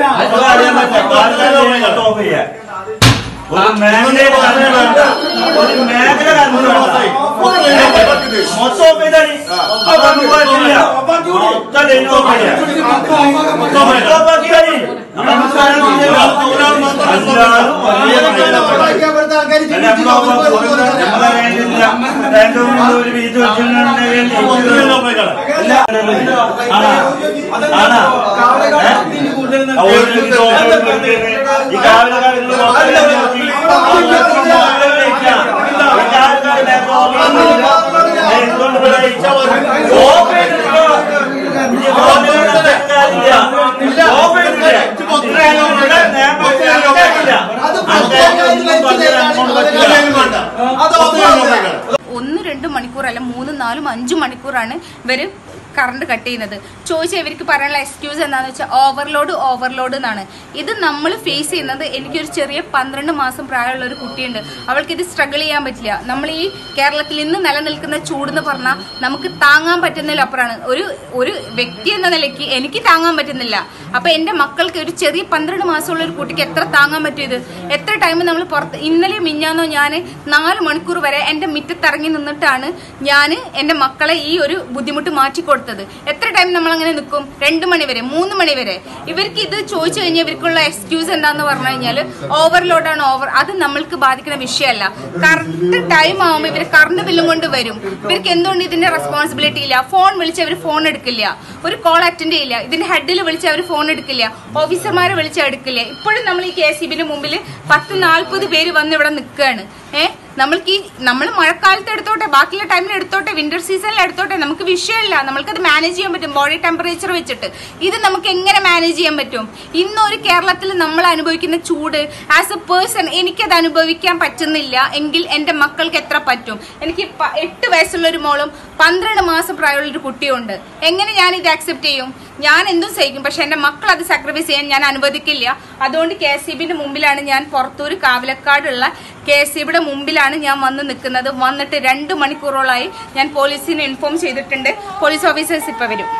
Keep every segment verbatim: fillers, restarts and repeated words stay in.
ഒരു മേഖല ഒരു മേഖല മൊത്തം ഒപ്പിയതാണ് ഒരു വീട് ഈ ഒന്ന് രണ്ട് മണിക്കൂറല്ല മൂന്നും നാലും അഞ്ചു മണിക്കൂറാണ് ഇവര് കറണ്ട് കട്ട് ചെയ്യുന്നത്. ചോദിച്ചാൽ ഇവർക്ക് പറയാനുള്ള എക്സ്ക്യൂസ് എന്താണെന്ന് വെച്ചാൽ ഓവർലോഡ് ഓവർലോഡ് എന്നാണ്. ഇത് നമ്മൾ ഫേസ് ചെയ്യുന്നത്, എനിക്കൊരു ചെറിയ പന്ത്രണ്ട് മാസം പ്രായമുള്ള ഒരു കുട്ടിയുണ്ട്, അവൾക്ക് ഇത് സ്ട്രഗിൾ ചെയ്യാൻ പറ്റില്ല. നമ്മൾ ഈ കേരളത്തിൽ ഇന്ന് നിലനിൽക്കുന്ന ചൂടെന്ന് പറഞ്ഞാൽ നമുക്ക് താങ്ങാൻ പറ്റുന്നതിലപ്പുറമാണ്. ഒരു ഒരു വ്യക്തി എന്ന നിലയ്ക്ക് എനിക്ക് താങ്ങാൻ പറ്റുന്നില്ല. അപ്പൊ എന്റെ മക്കൾക്ക് ഒരു ചെറിയ പന്ത്രണ്ട് മാസമുള്ള ഒരു കുട്ടിക്ക് എത്ര താങ്ങാൻ പറ്റും? ഇത് എത്ര ടൈം നമ്മൾ പുറത്ത്, ഇന്നലെ മിഞ്ഞാന്നോ ഞാൻ നാല് മണിക്കൂർ വരെ എന്റെ മുറ്റത്തിറങ്ങി നിന്നിട്ടാണ് ഞാൻ എന്റെ മക്കളെ ഈ ഒരു ബുദ്ധിമുട്ട് മാറ്റിക്കൊടുത്തത്. എത്ര ടൈം നമ്മൾ അങ്ങനെ നിൽക്കും? രണ്ടു മണി വരെ, മൂന്ന് മണി വരെ. ഇവർക്ക് ഇത് ചോദിച്ചു കഴിഞ്ഞാൽ ഇവർക്കുള്ള എക്സ്ക്യൂസ് എന്താന്ന് പറഞ്ഞു കഴിഞ്ഞാൽ ഓവർലോഡാണ്. ഓവർ അത് നമ്മൾക്ക് ബാധിക്കുന്ന വിഷയമല്ല. കറക്റ്റ് ടൈം ആവുമ്പോൾ ഇവർ കറണ്ട് ബില്ലും കൊണ്ട് വരും. ഇവർക്ക് എന്തുകൊണ്ട് ഇതിന്റെ റെസ്പോൺസിബിലിറ്റി ഇല്ല? ഫോൺ വിളിച്ച് അവർ ഫോൺ എടുക്കില്ല, ഒരു കോൾ അറ്റൻഡ് ചെയ്യില്ല. ഇതിന്റെ ഹെഡിൽ വിളിച്ച് അവർ ഫോൺ എടുക്കില്ല, ഓഫീസർമാരെ വിളിച്ച് എടുക്കില്ല. ഇപ്പോഴും നമ്മൾ ഈ കെ എസ് ഇ ബിന്റെ മുമ്പിൽ പത്ത് നാൽപ്പത് പേര് വന്ന് ഇവിടെ നിൽക്കുകയാണ്. ഏഹ് നമ്മൾക്ക് ഈ നമ്മൾ മഴക്കാലത്ത് എടുത്തോട്ടെ, ബാക്കിയുള്ള ടൈമിൽ എടുത്തോട്ടെ, വിന്റർ സീസണിൽ എടുത്തോട്ടെ, നമുക്ക് വിഷയമല്ല. നമ്മൾക്കത് മാനേജ് ചെയ്യാൻ പറ്റും ബോഡി ടെമ്പറേച്ചർ വെച്ചിട്ട്. ഇത് നമുക്ക് എങ്ങനെ മാനേജ് ചെയ്യാൻ പറ്റും? ഇന്നൊരു കേരളത്തിൽ നമ്മൾ അനുഭവിക്കുന്ന ചൂട് ആസ് എ പേഴ്സൺ എനിക്കത് അനുഭവിക്കാൻ പറ്റുന്നില്ല എങ്കിൽ എൻ്റെ മക്കൾക്ക് എത്ര പറ്റും? എനിക്ക് എട്ട് വയസ്സുള്ള ഒരു മോളും പന്ത്രണ്ട് മാസം പ്രായമുള്ള ഒരു കുട്ടിയുണ്ട്. എങ്ങനെ ഞാൻ ഇത് അക്സെപ്റ്റ് ചെയ്യും? ഞാൻ എന്തും സഹിക്കും, പക്ഷെ എൻ്റെ മക്കൾ അത് സാക്രിഫൈസ് ചെയ്യാൻ ഞാൻ അനുവദിക്കില്ല. അതുകൊണ്ട് കെ എസ് ഇ ബിന്റെ മുമ്പിലാണ് ഞാൻ, പുറത്തൂർ കാവലക്കാടുള്ള കെ എസ് ഇ ബിയുടെ മുമ്പിലാണ് ഞാൻ വന്ന് നിൽക്കുന്നത്. വന്നിട്ട് രണ്ട് മണിക്കൂറോളായി ഞാൻ പോലീസിനെ ഇൻഫോം ചെയ്തിട്ടുണ്ട്. പോലീസ് ഓഫീസേഴ്സ് ഇപ്പൊ വരും.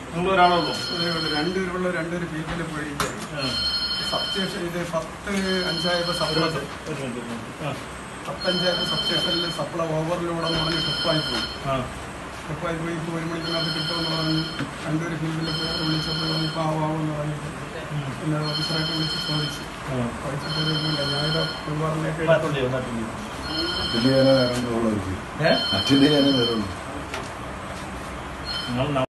പത്തഞ്ചായത്ത് സബ്സ്റ്റേഷനിൽ സപ്ലൈ ഓവർലോഡെന്ന് പറഞ്ഞ് ട്രിപ്പായി പോയി. ട്രിപ്പായി പോയി ഇപ്പോൾ ഒരു മണിക്കകത്ത് കിട്ടുമെന്ന് പറഞ്ഞ് രണ്ടൊരു ഫീൽഡിൽ പോയി വിളിച്ചപ്പോൾ ഇപ്പോൾ ആവാമെന്ന് പറഞ്ഞിട്ട് പിന്നെ ഓഫീസറായിട്ട് വിളിച്ച് ചോദിച്ചു. ചോദിച്ചിട്ടൊന്നുമില്ല, ഞാനിത് ഒരുപാടിലേക്ക് അച്ഛൻ്റെ